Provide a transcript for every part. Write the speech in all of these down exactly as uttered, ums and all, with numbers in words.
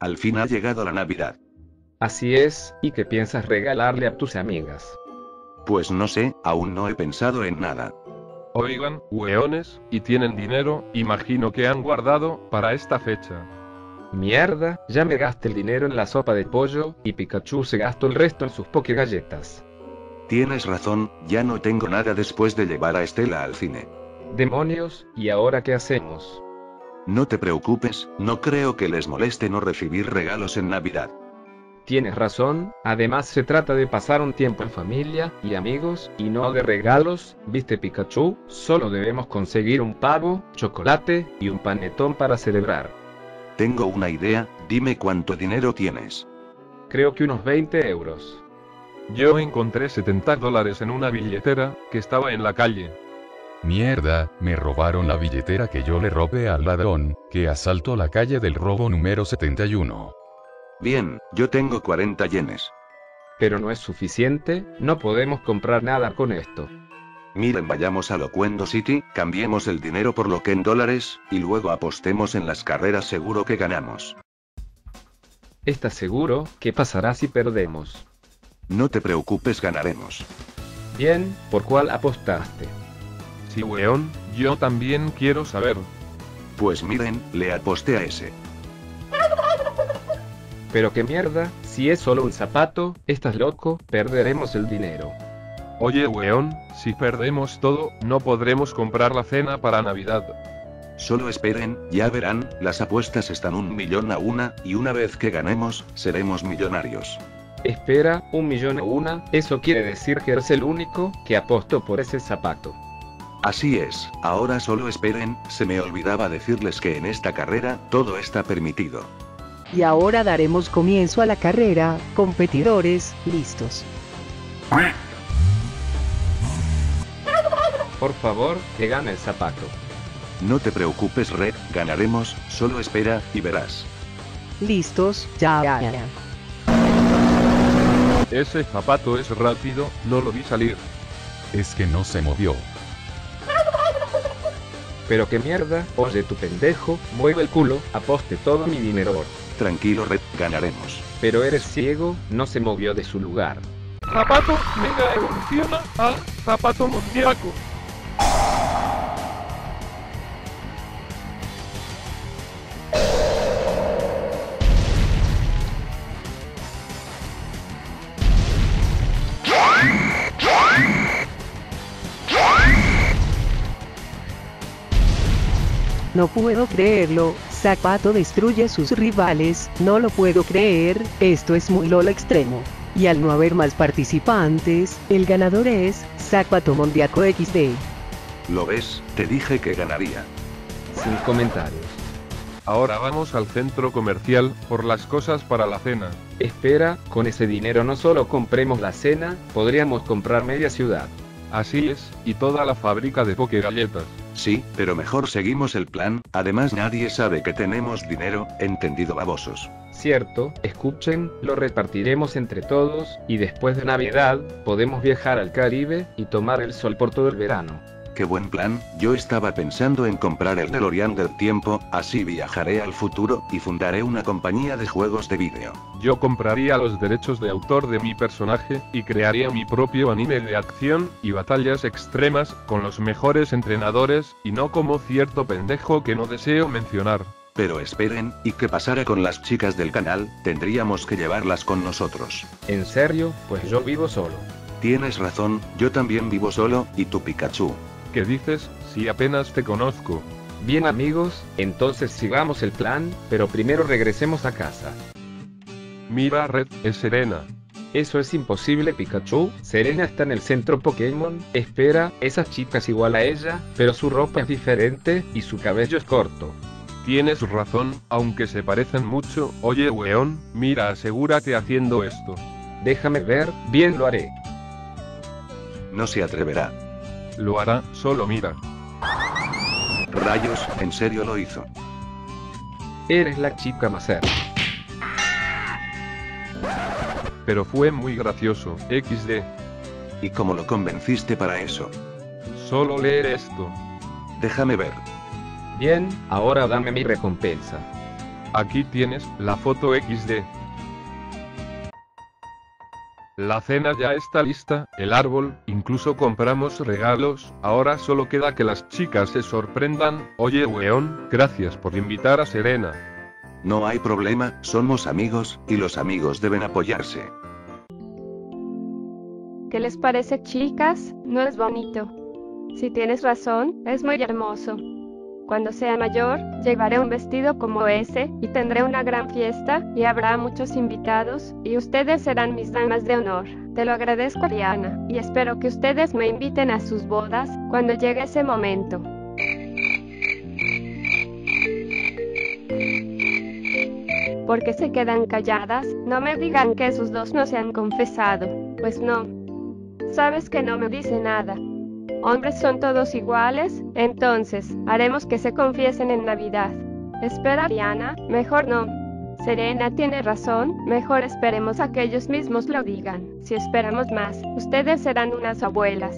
Al fin ha llegado la Navidad. Así es, ¿y qué piensas regalarle a tus amigas? Pues no sé, aún no he pensado en nada. Oigan, weones, ¿y tienen dinero? Imagino que han guardado para esta fecha. Mierda, ya me gasté el dinero en la sopa de pollo, y Pikachu se gastó el resto en sus poke galletas. Tienes razón, ya no tengo nada después de llevar a Estela al cine. Demonios, ¿y ahora qué hacemos? No te preocupes, no creo que les moleste no recibir regalos en Navidad. Tienes razón, además se trata de pasar un tiempo en familia y amigos, y no de regalos, ¿viste Pikachu? Solo debemos conseguir un pavo, chocolate, y un panetón para celebrar. Tengo una idea, dime cuánto dinero tienes. Creo que unos veinte euros. Yo encontré setenta dólares en una billetera, que estaba en la calle. Mierda, me robaron la billetera que yo le robé al ladrón, que asaltó la calle del robo número setenta y uno. Bien, yo tengo cuarenta yenes. Pero no es suficiente, no podemos comprar nada con esto. Miren, vayamos a Loquendo City, cambiemos el dinero por lo que en dólares, y luego apostemos en las carreras, seguro que ganamos. ¿Estás seguro? ¿Qué pasará si perdemos? No te preocupes, ganaremos. Bien, ¿por cuál apostaste? Sí, weón, yo también quiero saber. Pues miren, le aposté a ese. Pero qué mierda, si es solo un zapato, estás loco, perderemos el dinero. Oye, weón, si perdemos todo, no podremos comprar la cena para Navidad. Solo esperen, ya verán, las apuestas están un millón a una, y una vez que ganemos, seremos millonarios. Espera, un millón a una, eso quiere decir que eres el único que apostó por ese zapato. Así es, ahora solo esperen, se me olvidaba decirles que en esta carrera, todo está permitido. Y ahora daremos comienzo a la carrera, competidores, listos. Por favor, que gane el zapato. No te preocupes, Red, ganaremos, solo espera, y verás. Listos, ya. ya, ya. Ese zapato es rápido, no lo vi salir. Es que no se movió. Pero qué mierda, oye tu pendejo, mueve el culo, aposte todo mi dinero. Tranquilo, Red, ganaremos. Pero eres ciego, no se movió de su lugar. Zapato mega evoluciona a zapato mundiaco. No puedo creerlo, Zapato destruye a sus rivales, no lo puedo creer, esto es muy LOL extremo. Y al no haber más participantes, el ganador es Zapato Mondiaco equis de. ¿Lo ves? Te dije que ganaría. Sin comentarios. Ahora vamos al centro comercial, por las cosas para la cena. Espera, con ese dinero no solo compremos la cena, podríamos comprar media ciudad. Así es, y toda la fábrica de poke galletas. Sí, pero mejor seguimos el plan, además nadie sabe que tenemos dinero, entendido, babosos. Cierto, escuchen, lo repartiremos entre todos, y después de Navidad, podemos viajar al Caribe, y tomar el sol por todo el verano. Qué buen plan, yo estaba pensando en comprar el DeLorean del tiempo, así viajaré al futuro, y fundaré una compañía de juegos de vídeo. Yo compraría los derechos de autor de mi personaje, y crearía mi propio anime de acción, y batallas extremas, con los mejores entrenadores, y no como cierto pendejo que no deseo mencionar. Pero esperen, ¿y qué pasará con las chicas del canal? Tendríamos que llevarlas con nosotros. ¿En serio? Pues yo vivo solo. Tienes razón, yo también vivo solo, y tú, Pikachu. ¿Qué dices? Si apenas te conozco. Bien amigos, entonces sigamos el plan, pero primero regresemos a casa. Mira, Red, es Serena. Eso es imposible, Pikachu. Serena está en el centro Pokémon. Espera, esa chica es igual a ella, pero su ropa es diferente, y su cabello es corto. Tienes razón, aunque se parecen mucho. Oye, weón, mira, asegúrate haciendo esto. Déjame ver, bien lo haré. No se atreverá. Lo hará, solo mira. Rayos, en serio lo hizo. Eres la chica más cerca. Pero fue muy gracioso, equis de. ¿Y cómo lo convenciste para eso? Solo leer esto. Déjame ver. Bien, ahora dame mi recompensa. Aquí tienes la foto equis de. La cena ya está lista, el árbol, incluso compramos regalos, ahora solo queda que las chicas se sorprendan. Oye weón, gracias por invitar a Serena. No hay problema, somos amigos, y los amigos deben apoyarse. ¿Qué les parece, chicas? ¿No es bonito? Si tienes razón, es muy hermoso. Cuando sea mayor, llevaré un vestido como ese, y tendré una gran fiesta, y habrá muchos invitados, y ustedes serán mis damas de honor. Te lo agradezco, Ariana, y espero que ustedes me inviten a sus bodas, cuando llegue ese momento. ¿Por qué se quedan calladas? No me digan que esos dos no se han confesado. Pues no. Sabes que no me dice nada. ¿Hombres son todos iguales? Entonces, haremos que se confiesen en Navidad. Espera, Ariana, mejor no. Serena tiene razón, mejor esperemos a que ellos mismos lo digan. Si esperamos más, ustedes serán unas abuelas.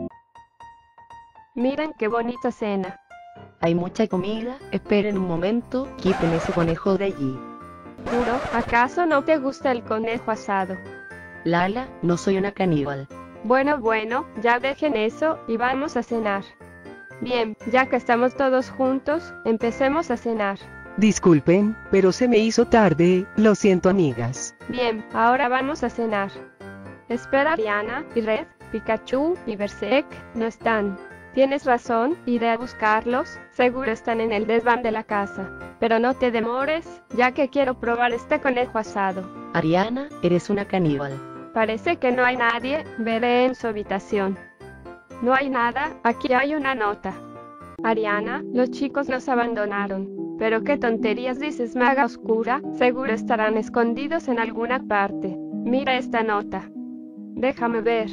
Miren qué bonita cena. Hay mucha comida, esperen un momento, quiten ese conejo de allí. Juro, ¿acaso no te gusta el conejo asado? Lala, no soy una caníbal. Bueno, bueno, ya dejen eso, y vamos a cenar. Bien, ya que estamos todos juntos, empecemos a cenar. Disculpen, pero se me hizo tarde, lo siento amigas. Bien, ahora vamos a cenar. Espera, Ariana, y Red, Pikachu, y Berserk, no están. Tienes razón, iré a buscarlos, seguro están en el desván de la casa. Pero no te demores, ya que quiero probar este conejo asado. Ariana, eres una caníbal. Parece que no hay nadie, veré en su habitación. No hay nada, aquí hay una nota. Ariana, los chicos nos abandonaron. Pero qué tonterías dices, maga oscura, seguro estarán escondidos en alguna parte. Mira esta nota. Déjame ver.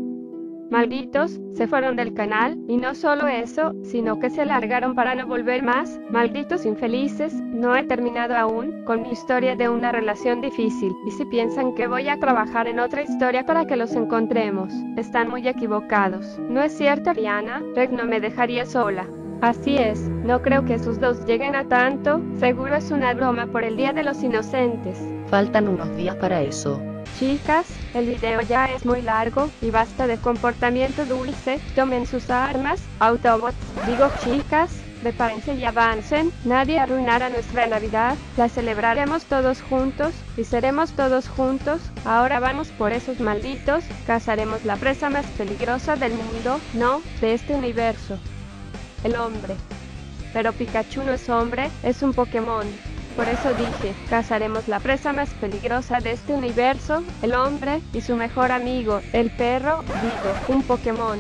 Malditos, se fueron del canal, y no solo eso, sino que se largaron para no volver más. Malditos infelices, no he terminado aún con mi historia de una relación difícil, y si piensan que voy a trabajar en otra historia para que los encontremos, están muy equivocados. ¿No es cierto, Ariana? Reg no me dejaría sola. Así es, no creo que esos dos lleguen a tanto, seguro es una broma por el Día de los Inocentes. Faltan unos días para eso. Chicas, el video ya es muy largo, y basta de comportamiento dulce, tomen sus armas, Autobots. Digo chicas, prepárense y avancen, nadie arruinará nuestra Navidad, la celebraremos todos juntos, y seremos todos juntos, ahora vamos por esos malditos, cazaremos la presa más peligrosa del mundo, no, de este universo. El hombre. Pero Pikachu no es hombre, es un Pokémon. Por eso dije, cazaremos la presa más peligrosa de este universo, el hombre, y su mejor amigo, el perro, digo, un Pokémon.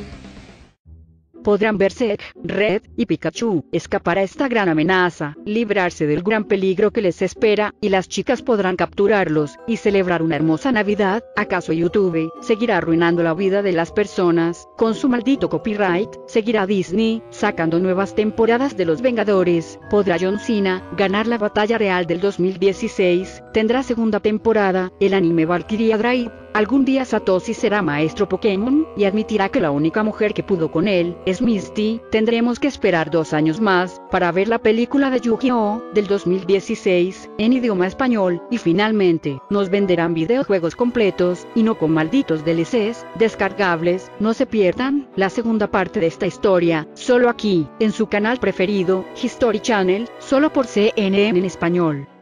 Podrán verse Red y Pikachu escapar a esta gran amenaza, librarse del gran peligro que les espera, y las chicas podrán capturarlos, y celebrar una hermosa Navidad. ¿Acaso YouTube seguirá arruinando la vida de las personas, con su maldito copyright? ¿Seguirá Disney sacando nuevas temporadas de Los Vengadores? ¿Podrá John Cena ganar la batalla real del dos mil dieciséis? ¿Tendrá segunda temporada el anime Valkyria Drive? ¿Algún día Satoshi será maestro Pokémon, y admitirá que la única mujer que pudo con él es Misty? Tendremos que esperar dos años más, para ver la película de Yu-Gi-Oh! Del dos mil dieciséis, en idioma español, y finalmente, nos venderán videojuegos completos, y no con malditos D L Cs, descargables. No se pierdan la segunda parte de esta historia, solo aquí, en su canal preferido, History Channel, solo por C N N en español.